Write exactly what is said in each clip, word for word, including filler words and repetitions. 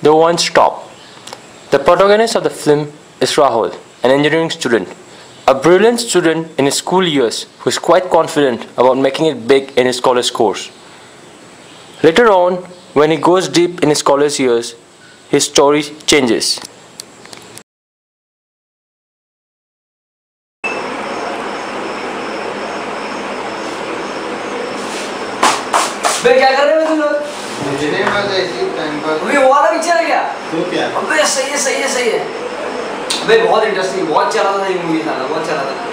the one stop. The protagonist of the film is Rahul, an engineering student, a brilliant student in his school years who is quite confident about making it big in his college course. Later on, when he goes deep in his college years, his story changes. बे क्या कर रहे हो तुम लोग? मुझे नहीं पता इसी टाइम पर। अबे वो वाला पिक्चर है क्या? तो क्या? अबे सही है सही है सही है। अबे बहुत इंटरेस्टिंग, बहुत चला था ये मूवी था, बहुत चला था।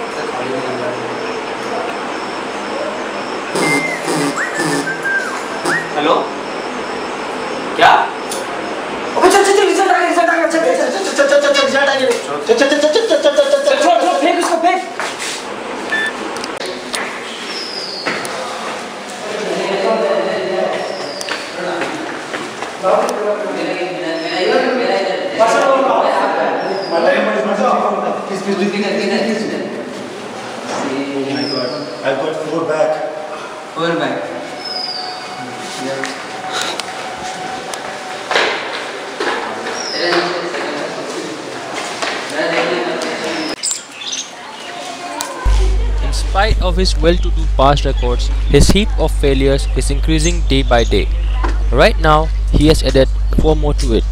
हेलो? क्या? अबे चल चल चल रिजल्ट आ गया रिजल्ट आ गया चल चल चल चल चल चल रिजल्ट आ गया चल चल चल चल चल चल चल छोड़ छोड़ फेंक उसको फेंक। I got four back. Four back. In spite of his well-to-do past records, his heap of failures is increasing day by day. Right now, he has added four more to it.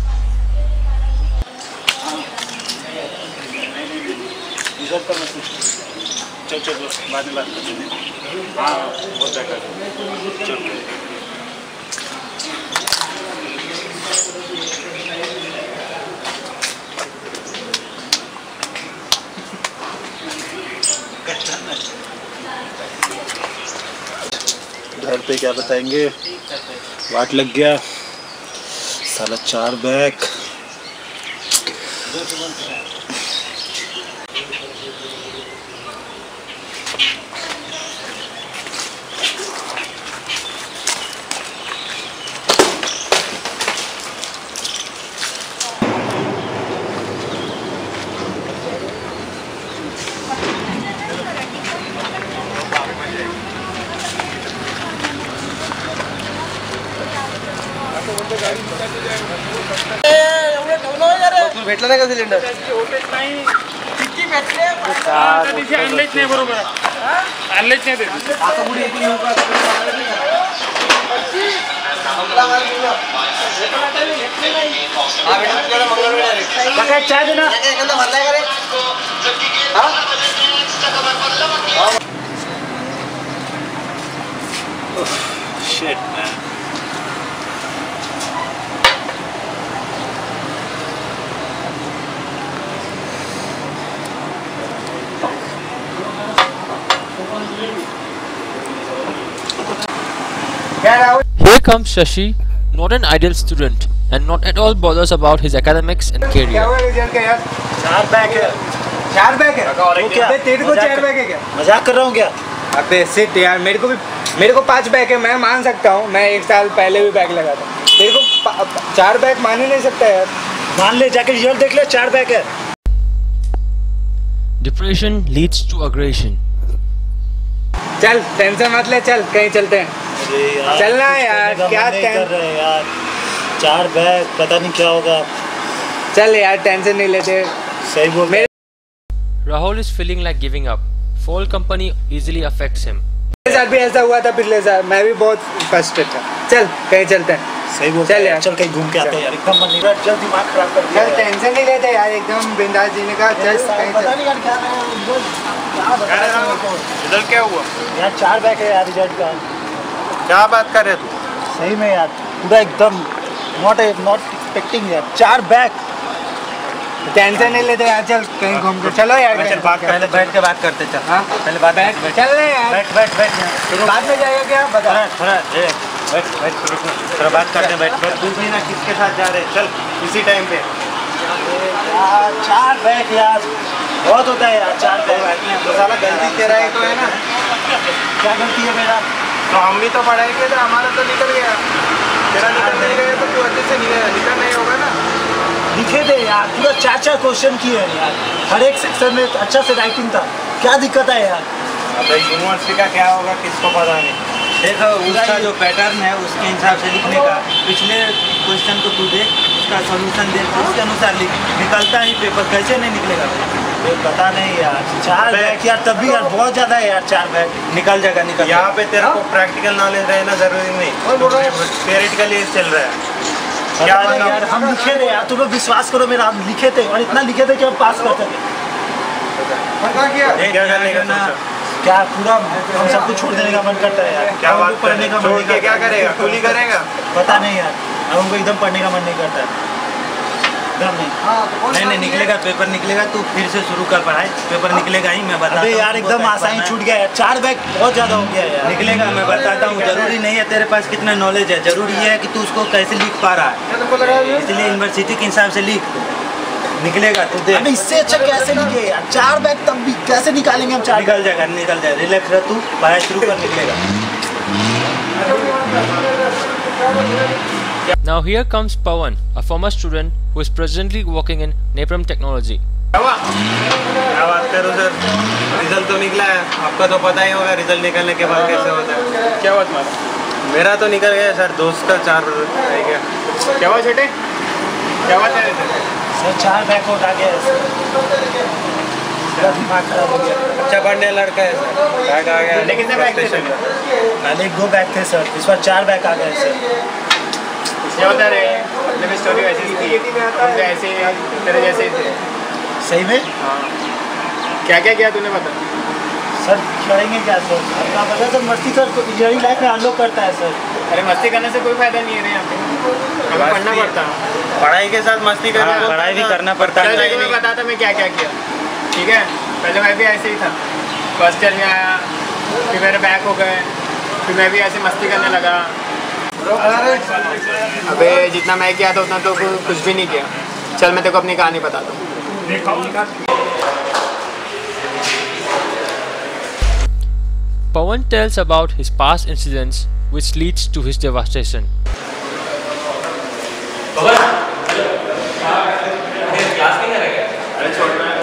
चल चल बाद में बात करते हैं। हाँ बहुत बेकार चल। घर पे क्या बताएंगे? वाट लग गया साला चार बैग। भेटला नाही का सिलेंडर? किती भेटले? आणलेच नाही बरोबर. आणलेच नाही ते. आता पुढे येतील लोक. हा बेटा आपल्याला मंगळवारी डायरेक्ट. काय चाय दे ना. एखादा भरलाय का रे? हा? Shit man. Here comes Shashi, not an ideal student and not at all bothers about his academics and career. क्या हुआ रिजल्ट का यार? चार बैग है। चार बैग है? वो क्या? अबे तेरे को चार बैग है क्या? मजाक कर रहा हूँ क्या? अबे सिट यार, मेरे को भी मेरे को पांच बैग है, मैं मान सकता हूँ। मैं एक साल पहले भी बैग लगा था। तेरे को चार बैग मान ही नहीं सकता यार। मान ले, जाके रिजल्ट देख ले, चार बैग है। Depression leads to aggression. चल टेंशन मत ले, चल कहीं चलते हैं। यार, चलना है यार, क्या नहीं कर रहे यार। चार बैग, पता नहीं क्या होगा। चल यार टेंशन नहीं लेते। सही बोल रहे। Rahul is feeling like giving up. Foul company easily affects him. मेरे साथ भी ऐसा हुआ था पिछले साल, मैं भी बहुत फ्रस्ट्रेटेड था। चल कहीं चलते हैं। सही बोल चल यार, चल कहीं घूम के आते हैं यार। एकदम मन नहीं रहा, चल दिमाग खराब कर दिया। चल टेंशन नहीं लेते यार, एकदम बिंदास जीने का। चल कहीं पता चल। नहीं यार क्या रिजल्ट क्या हुआ? यार चार बैग है यार रिजल्ट का। क्या बात कर रहे तू? सही में यार पूरा एकदम नॉट नॉट एक्सपेक्टिंग यार। चार बैग। टेंशन नहीं लेते यार, चल कहीं घूम के चलो यार। चल बात पहले बैठ के बात करते चल। हाँ पहले बात बैठ चल रहे यार। बैठ बैठ बैठ बाद में जाएगा क्या बता। थोड़ा थोड़ा ए, बैठ बैठ थोड़ा बात करते हैं। बैठ बैठ तू भी ना किसके साथ जा रहे हैं? चल इसी टाइम पे। यार चार बैग यार बहुत होता है यार। चार बैग तो साला गलती तेरा ही तो है ना। क्या गलती है मेरा? तो हम भी तो पढ़ाई किए थे, हमारा तो निकल गया। तेरा निकल नहीं गया तो तू अच्छे से निकल नहीं होगा ना। लिखे थे यार, पूरा चार चार क्वेश्चन किए हैं यार। हर एक सेक्शन में अच्छा से राइटिंग था। क्या दिक्कत है यार? अब यूनिवर्सिटी का क्या होगा किसको पता नहीं। देखो उसका जो पैटर्न है उसके हिसाब से लिखने का। पिछले क्वेश्चन को तू देख, उसका सॉल्यूशन देख, उसके अनुसार लिख, निकलता ही पेपर, कैसे नहीं निकलेगा? ये पता नहीं यार, चार बैग यार, तब भी यार बहुत ज़्यादा है यार, चार बैग निकल जाएगा। निकल यहाँ पे तेरे को प्रैक्टिकल नॉलेज रहना जरूरी नहीं, थियरेटिकली चल रहा है। क्या यार, हम लिखे थे यार, तुम लोग विश्वास करो मेरा, हम लिखे थे और इतना लिखे थे कि हम पास करते थे। क्या करने का ना, क्या पूरा हम सब कुछ छोड़ देने का मन करता है यार। क्या बात पढ़ने का मन नहीं करता। क्या करेगा, कुली करेगा? पता नहीं यार, अब हमको एकदम पढ़ने का मन नहीं करता है, एकदम नहीं। नहीं नहीं निकलेगा पेपर, निकलेगा तू फिर से शुरू कर पढ़ाई, पेपर निकलेगा ही, मैं बताता हूँ। यार एकदम आसानी छूट गया यार, चार बैग बहुत ज़्यादा हो गया यार। निकलेगा, मैं बताता हूँ। जरूरी नहीं है तेरे पास कितना नॉलेज है, जरूरी ये है कि तू उसको कैसे लिख पा रहा है, इसलिए यूनिवर्सिटी के हिसाब से लिख, निकलेगा तू देख। अबे इससे अच्छा कैसे लिखे यार, चार बैग तब भी कैसे निकालेंगे हम? चार निकल जाएगा, निकल जाएगा, रिलैक्स रह, तू पढ़ाई शुरू कर, निकलेगा। Now here comes Pawan, a former student who is presently working in Nepram Technology. क्या बात करो सर, रिजल्ट तो निकला है, आपका तो पता ही होगा रिजल्ट निकलने के बाद कैसे होता है। क्या बात मारा? मेरा तो निकल गया सर, दोस्त का चार रह गया। क्या बात छोटे, क्या बात है? सर चार बैग को उठा गया सर, मेरा दिमाग खराब हो गया। अच्छा पढ़ने लड़का है सर, बैग आ गया। लेकिन बैग थे सर, पहले दो बैग थे सर, इस बार चार बैग आ गए सर। क्या बता रहे हैं? मतलब स्टोरी वैसी ही थी, हम तो ऐसे तेरे जैसे ही थे। सही में? हाँ, क्या क्या किया तूने बता? सर करेंगे क्या सर, आपका पता सर, मस्ती सर इंजीनियरिंग लाइफ में हम लोग करता है सर। अरे मस्ती करने से कोई फायदा नहीं है रे, यहाँ पे हमें पढ़ना पड़ता है, पढ़ाई के साथ मस्ती करना, पढ़ाई भी करना पड़ता चल है। देखो मैं बताता मैं क्या क्या किया, ठीक है? पहले मैं भी ऐसे ही था, फर्स्ट ईयर में आया, फिर मेरे बैक हो गए, फिर मैं भी ऐसे मस्ती करने लगा। अबे जितना मैं किया था उतना तो कुछ भी नहीं किया। चल मैं तेरे को अपनी कहानी बताता हूँ। Pawan tells about his past incidents which leads to his devastation. Class नहीं करेगा? अरे छोड़ना है,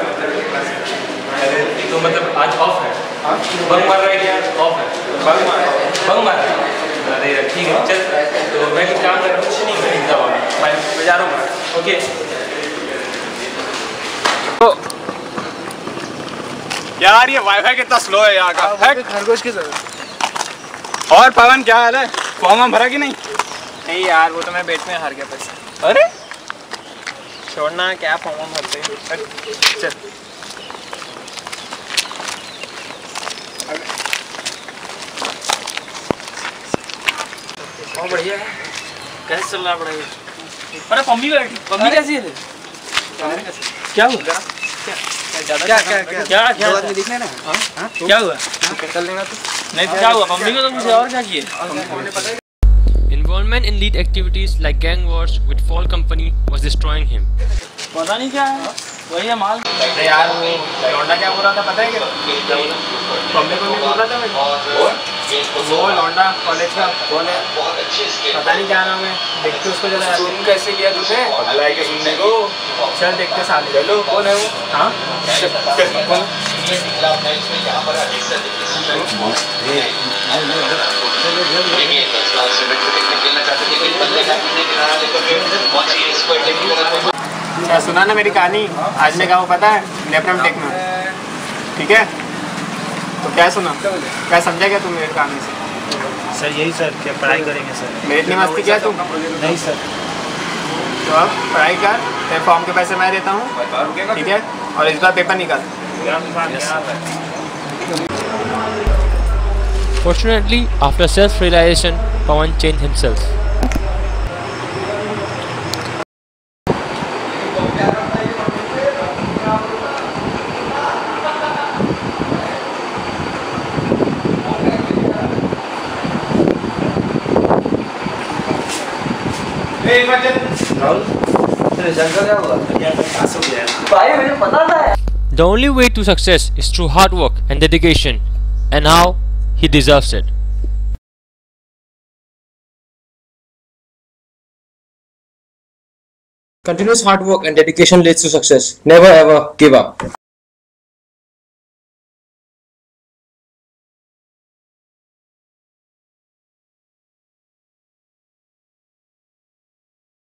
तो मतलब आज ऑफ है? बंक मार रहा है क्या? ऑफ है, बंक मार बंक मार रहा है। अरे ठीक है चल, तो मैं कुछ काम कर रहा हूँ, कुछ नहीं खरीदता हुआ मैं जा रहा हूँ। ओके यार ये वाईफाई कितना स्लो है यहाँ का, खरगोश की जरूरत। और पवन क्या हाल है, फॉर्म भरा कि नहीं? नहीं यार वो तो मैं बेट में हार गया पैसे। अरे छोड़ना, क्या फॉर्म भरते हैं, चल। बहुत बढ़िया है, कैसे चल रहा पड़ेगा? अरे पम्मी बैठी, पम्मी कैसी है? क्या हुआ? क्या क्या क्या क्या क्या दिखने ना? क्या हुआ? चल देगा तू? नहीं क्या हुआ? पम्मी को तो मुझे और क्या किया? Involvement in lead activities like gang wars with Fall Company was destroying him. पता नहीं क्या है, वही है माल। अरे यार वो लौंडा क्या बोल रहा था पता है क्या? पम्मी को नहीं बोल रहा था मैं, वो लौंडा कॉलेज का कौन है, पता नहीं क्या नाम है, देखते उसको जरा। सुन कैसे लिया तूने? अल्लाह के सुनने को, चल देखते साले। चलो कौन है वो? हाँ क्या सुना ना मेरी कहानी, आज मैं गाँव पता है नेप्रम टेक में, ठीक है? तो क्या सुना, क्या समझा क्या तुम मेरी कहानी से? सर यही सर, क्या पढ़ाई करेंगे सर? मेरी इतनी मस्ती किया तुम? नहीं सर। तो अब पढ़ाई कर, तेरे फॉर्म के पैसे मैं देता हूँ, ठीक है? और इस बार पेपर निकाल। Fortunately, after self-realization, Pawan changed himself. The only way to success is through hard work and dedication, and now he deserves it. Continuous hard work and dedication leads to success. Never ever give up.